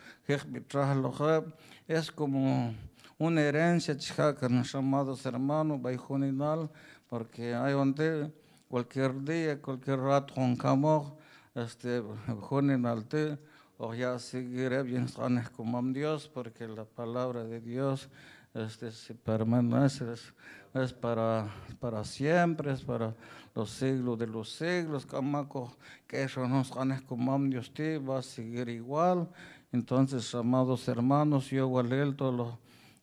[SPEAKER 5] es como una herencia, amados hermanos, juninal, porque hay donde cualquier día, cualquier rato, con camor, juninalte, o ya seguiré bien como Dios, porque la palabra de Dios se permanece, es para siempre, es para los siglos de los siglos, que eso nos ganes como Dios te va a seguir igual. Entonces, amados hermanos, yo voy a leer todos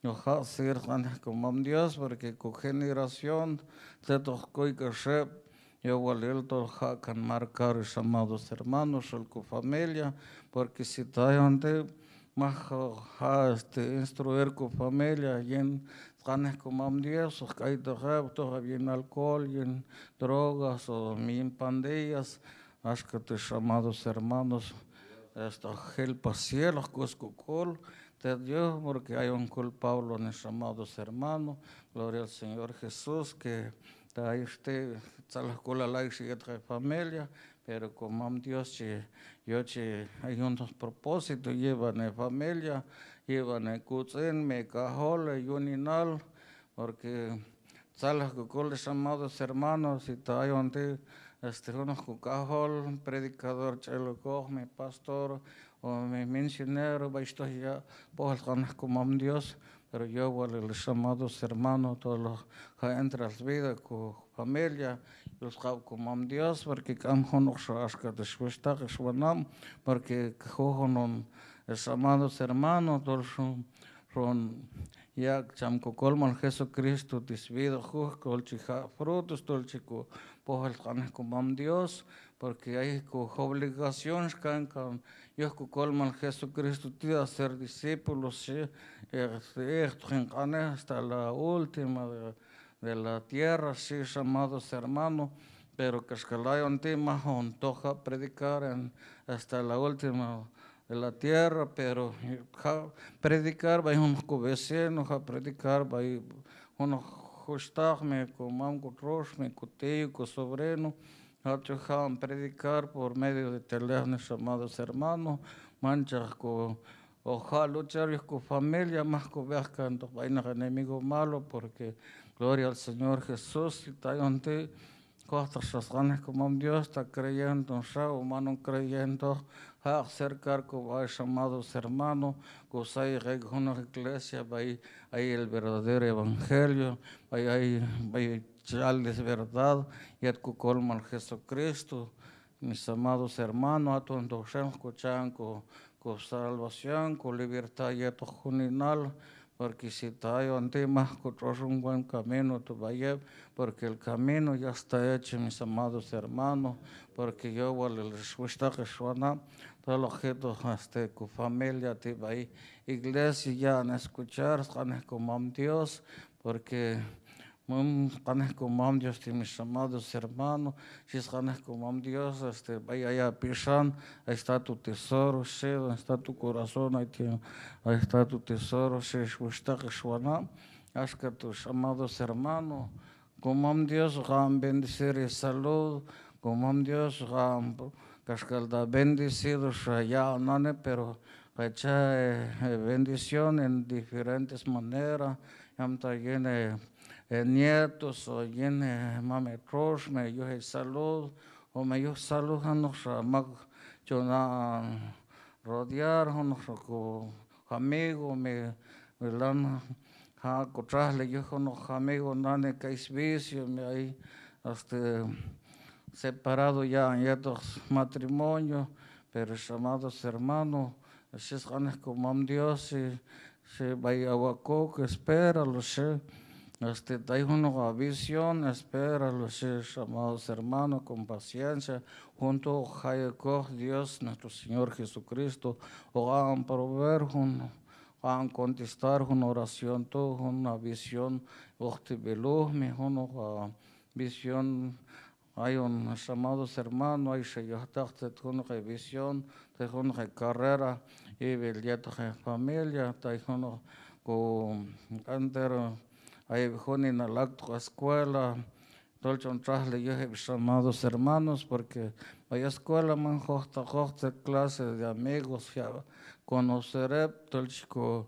[SPEAKER 5] ojalá ser como Dios, porque con generación se tocó y que yo voy a tocar can marcar, amados hermanos, con familia, porque si está donde más instruir con familia, y en ganas como Dios, hay todo bien alcohol, y en drogas o en pandillas, hasta que tus amados hermanos, esta helpa cielos, cuscucol, de Dios, porque hay un culpable, mis amados hermanos, gloria al Señor Jesús, que ahí usted, la escuela la familia, pero como Dios, hay unos propósitos, llevan a familia, llevan a cucen, me cajole, yuninal, porque salas que amados hermanos, y hay donde unos cajol, predicador, chelo, mi pastor, o mi misionero, ya, pues como Dios, pero yo, los amados hermanos, todos los que entran a la vida con familia, los como Dios, porque camjonos hasta después que suenam, porque los amados hermanos, todos son ya chamco colman Jesucristo, disvido, colchica frutos, tolchico, pues como Dios, porque hay obligaciones que yo colman Jesucristo, tío, ser discípulos, hasta la última de la tierra, sí, amados hermanos, pero que es que la última toca predicar hasta la última de la tierra, pero predicar va unos vecinos, predicar va unos justarme con mango roche, con tío, con sobrino, predicar por medio de teléfonos, amados hermanos, manchas con ojalá luchar con familia, más con ver que vaina enemigo malo, porque gloria al Señor Jesús, y está ante cosas razones como Dios está creyendo, humano creyendo, a acercar con los amados hermanos, que hay una iglesia, hay el verdadero evangelio, hay chales verdad, y el colma Jesucristo, mis amados hermanos, a todos escuchan con salvación, con libertad y juninal, porque si está ante más un buen camino, tú vayas, porque el camino ya está hecho, mis amados hermanos, porque yo les gusta que suena, todos los objetos con familia, te va iglesia ya a escuchar, como Dios, porque como Dios, mis amados hermanos, si es como Dios, vaya allá a Pishan, ahí está tu tesoro, ahí está tu corazón, ahí está tu tesoro, si gusta que suena, haz que tus amados hermanos, como Dios, van bendecir y salud, como Dios, van cascalda bendecidos allá, pero bendición en diferentes maneras, también nietos o llene mame trosh me yo salud o me yo salud hanos mag yo na rodear hanos ko amigo me lan ha cotrasle yo hanos amigo nane kais vicio me ahí separado ya en estos matrimonios, pero amados hermanos, si es como Dios se vaya a que espera los hay una visión, espera los amados hermanos con paciencia, junto a Dios, nuestro Señor Jesucristo, o van proveer, van contestar una oración, una visión, una visión. Hay unos amados hermanos, hay una visión, una carrera, y una familia, hay una hay en la escuela, todo traje amados hermanos, porque hay escuela, man, clase de amigos, conoceré, todo chico,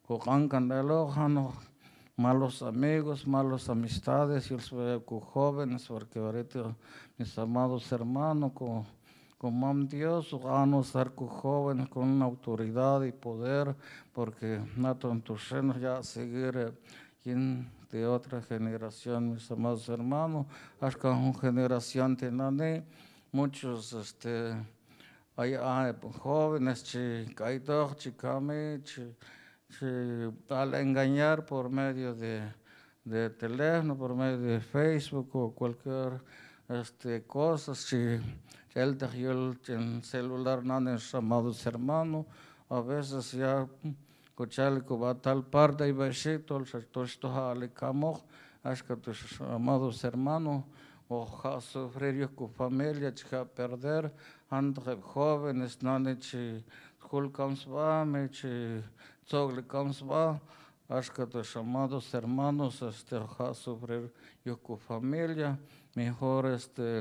[SPEAKER 5] malos amigos, malas amistades, y los jóvenes, porque ahorita mis amados hermanos, con Dios, van a estar con jóvenes con una autoridad y poder, porque no tantos ya seguir de otra generación, mis amados hermanos, hasta una generación de muchos hay jóvenes, chicaitos, chicame, al engañar por medio de teléfono, por medio de Facebook o cualquier cosa, si el en celular no es amados hermanos, a veces ya escucharle que va a tal parte y besito, todo esto le camo, hasta tus amados hermanos, o a sufrir yo con familia, a perder, entre jóvenes, no nechi, julcams va, mechi, zogle cams va, hasta tus amados hermanos, a sufrir yo con familia, mejor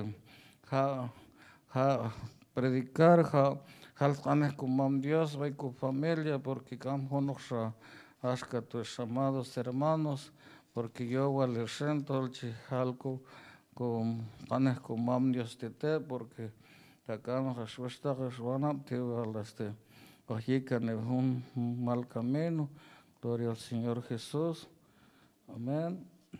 [SPEAKER 5] predicar, jaltanes con Dios, va con familia, porque camjonosha, hasta tus amados hermanos, porque yo al siento el chijalco con panes con mam Dios tete, porque acá nos respuesta que suena, te ojican en un mal camino, gloria al Señor Jesús, amén.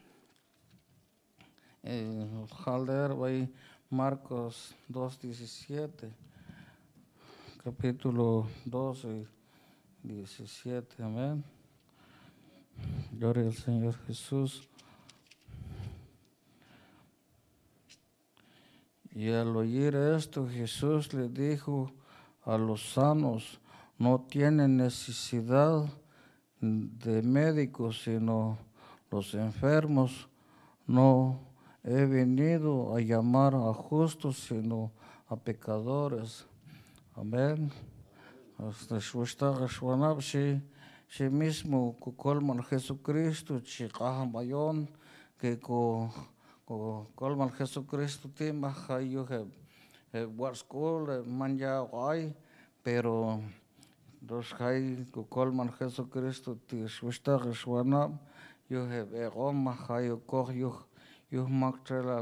[SPEAKER 5] Jalder, va Marcos 2:17, capítulo 12, 17, amén. Gloria al Señor Jesús. Y al oír esto, Jesús le dijo a los sanos, no tienen necesidad de médicos, sino los enfermos. No he venido a llamar a justos, sino a pecadores. Amén. Hasta si mismo colman Jesucristo, chicahamayon, que colman Jesucristo tima, yo what school, manja guay, pero dos hay colman Jesucristo, tishusta geswanab, yo egoma, yo koch, yo maktrela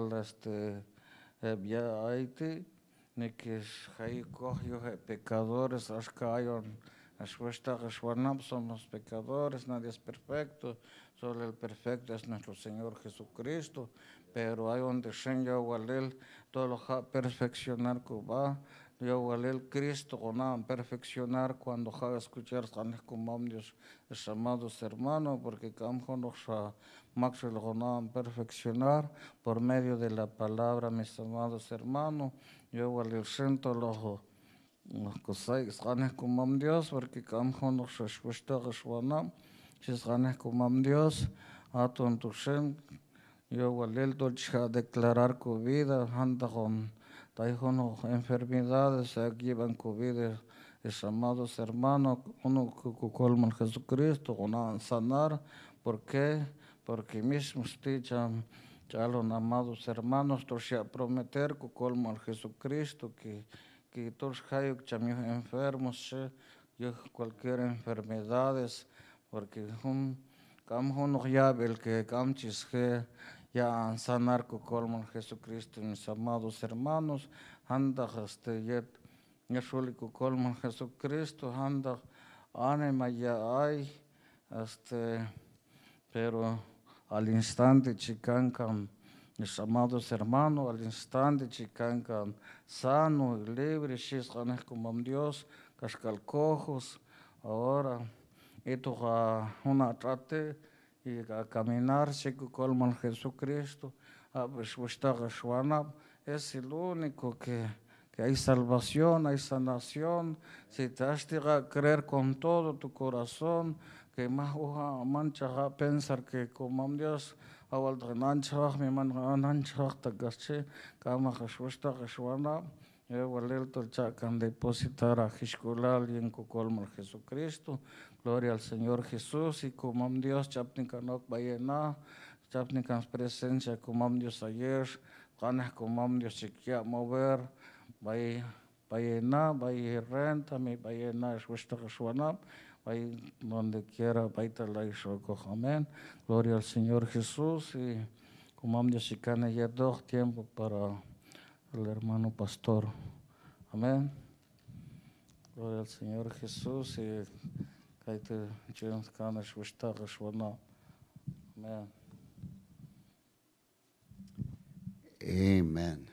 [SPEAKER 5] ya aiti, ni que hay koch, yo pecadores, ascayon. Somos pecadores, nadie es perfecto, solo el perfecto es nuestro Señor Jesucristo, pero hay donde Señor Walel todo lo va a perfeccionar que va, yo Walel Cristo va a perfeccionar cuando va a escuchar como Dios, amados hermanos, porque campo nos Maxwell va a perfeccionar por medio de la palabra, mis amados hermanos, yo Walel siento los cosas ganas como Dios, porque campo nos respuesta geswana, si ganas como Dios, a tontusen, yo walel dolcha declarar con vida, anda con taijono enfermedades, aquí van con vida, es amados hermanos, uno que colman Jesucristo, una sanar, ¿por qué? Porque mismo estichan, ya los amados hermanos, torcia prometer que colman Jesucristo, que todos hay enfermos, yo cualquier enfermedades, porque uno ya el que camchis que ya sanar con colman Jesucristo, mis amados hermanos, anda ya suele con colman Jesucristo, anda ánima ya hay, pero al instante chicancan. Mis amados hermanos, al instante chicancan sano y libre, chiscanes como Dios, cascalcojos, ahora, esto una trate y a caminar, chico colman Jesucristo, es el único que hay salvación, hay sanación, si te has de creer con todo tu corazón, que más mancha pensar que como Dios, awal nanchak mi man nanchak tagache kama khashwasta khashwana walel tolchakan depositar a Jishkulal y en Cocolmar Jesucristo, gloria al Señor Jesús, y como Dios chapnikanok bayena, chapnikans presencia como Dios ayer, ganas como Dios chiquia mover, bayena, bay renta, mi bayena shwasta khashwana. Ahí donde quiera, amén. Gloria al Señor Jesús. Y como Dios y cana ya dos tiempos para el hermano pastor. Amén. Gloria al Señor Jesús. Y kaite chens cana shwista shwana. Amén.
[SPEAKER 4] Amén.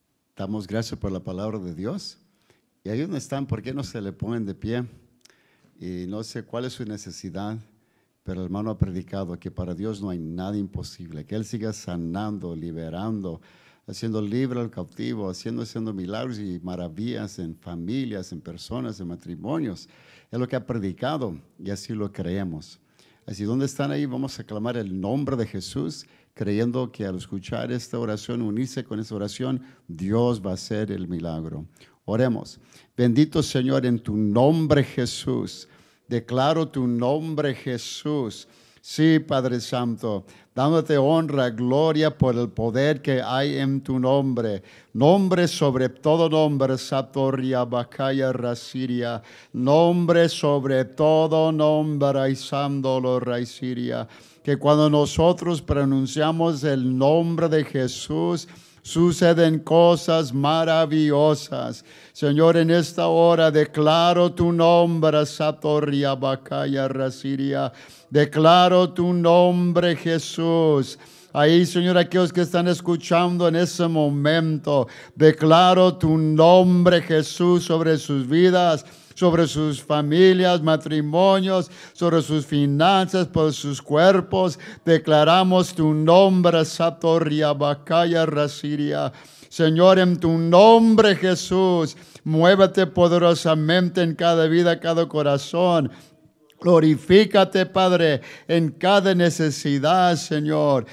[SPEAKER 4] Damos gracias por la palabra de Dios. Y ahí donde están, ¿por qué no se le ponen de pie? y no sé cuál es su necesidad, pero el hermano ha predicado que para Dios no hay nada imposible, que Él siga sanando, liberando, haciendo libre al cautivo, haciendo milagros y maravillas en familias, en personas, en matrimonios. Es lo que ha predicado y así lo creemos. Así, ¿dónde están ahí? Vamos a clamar el nombre de Jesús, creyendo que al escuchar esta oración, unirse con esta oración, Dios va a hacer el milagro. Oremos. Bendito Señor, en tu nombre Jesús, declaro tu nombre Jesús. Sí, Padre Santo, dándote honra, gloria por el poder que hay en tu nombre. Nombre sobre todo nombre, Satoria, Bacaya, Rasiria. Nombre sobre todo nombre, Isandolo, Raisiria. Que cuando nosotros pronunciamos el nombre de Jesús, suceden cosas maravillosas. Señor, en esta hora declaro tu nombre, Satoria, Bacaya, Rasiria. Declaro tu nombre, Jesús. Ahí, Señor, aquellos que están escuchando en ese momento, declaro tu nombre, Jesús, sobre sus vidas, sobre sus familias, matrimonios, sobre sus finanzas, por sus cuerpos. Declaramos tu nombre, Satoria, Bacaya, Rasiria. Señor, en tu nombre, Jesús, muévete poderosamente en cada vida, cada corazón. Glorifícate, Padre, en cada necesidad, Señor.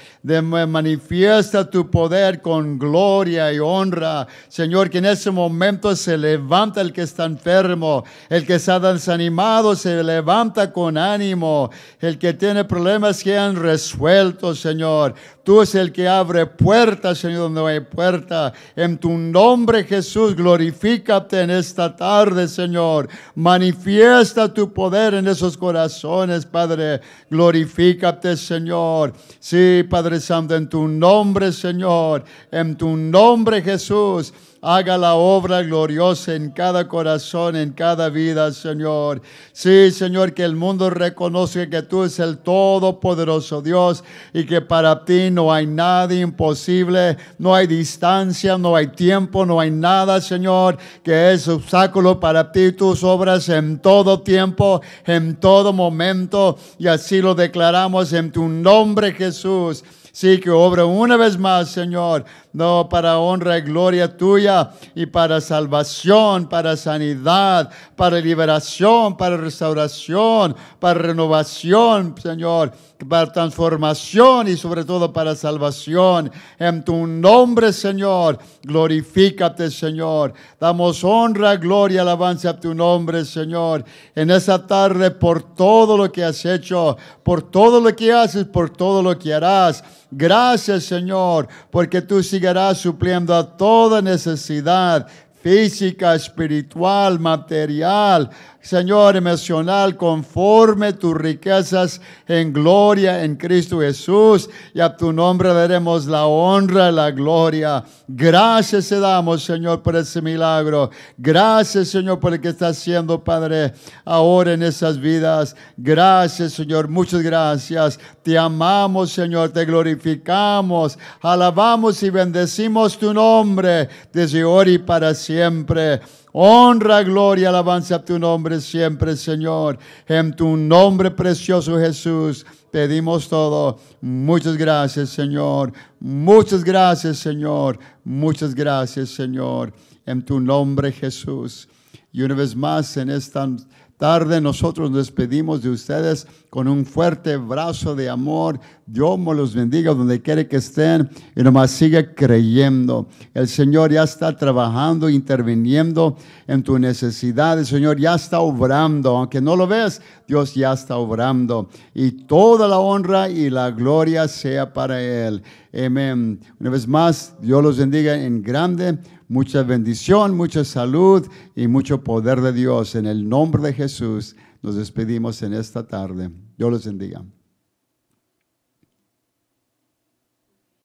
[SPEAKER 4] Manifiesta tu poder con gloria y honra. Señor, que en ese momento se levanta el que está enfermo. El que está desanimado se levanta con ánimo. El que tiene problemas sean resueltos, Señor. Tú es el que abre puertas, Señor, donde no hay puerta. En tu nombre, Jesús, glorifícate en esta tarde, Señor. Manifiesta tu poder en esos corazones, Padre. Glorifícate, Señor. Sí, Padre Santo, en tu nombre, Señor. En tu nombre, Jesús. Haga la obra gloriosa en cada corazón, en cada vida, Señor. Sí, Señor, que el mundo reconozca que tú eres el todopoderoso Dios y que para ti no hay nada imposible, no hay distancia, no hay tiempo, no hay nada, Señor, que es obstáculo para ti. Tus obras en todo tiempo, en todo momento, y así lo declaramos en tu nombre, Jesús. Sí, que obra una vez más, Señor, no para honra y gloria tuya y para salvación, para sanidad, para liberación, para restauración, para renovación, Señor, para transformación y sobre todo para salvación. En tu nombre, Señor, glorifícate, Señor. Damos honra, gloria, alabanza a tu nombre, Señor. En esta tarde, por todo lo que has hecho, por todo lo que haces, por todo lo que harás. Gracias, Señor, porque tú seguirás supliendo a toda necesidad física, espiritual, material, Señor, emocional, conforme tus riquezas en gloria en Cristo Jesús. Y a tu nombre daremos la honra y la gloria. Gracias te damos, Señor, por ese milagro. Gracias, Señor, por lo que estás haciendo, Padre, ahora en esas vidas. Gracias, Señor, muchas gracias. Te amamos, Señor, te glorificamos, alabamos y bendecimos tu nombre desde hoy y para siempre. Honra, gloria, alabanza a tu nombre siempre, Señor. En tu nombre precioso, Jesús, pedimos todo. Muchas gracias, Señor. Muchas gracias, Señor. Muchas gracias, Señor. En tu nombre, Jesús. Y una vez más, en esta tarde nosotros nos despedimos de ustedes con un fuerte abrazo de amor. Dios me los bendiga donde quiera que estén y nomás sigue creyendo. El Señor ya está trabajando, interviniendo en tu necesidad. El Señor ya está obrando. Aunque no lo ves, Dios ya está obrando. Y toda la honra y la gloria sea para Él. Amén. Una vez más, Dios los bendiga en grande. Mucha bendición, mucha salud y mucho poder de Dios. En el nombre de Jesús nos despedimos en esta tarde. Dios los bendiga.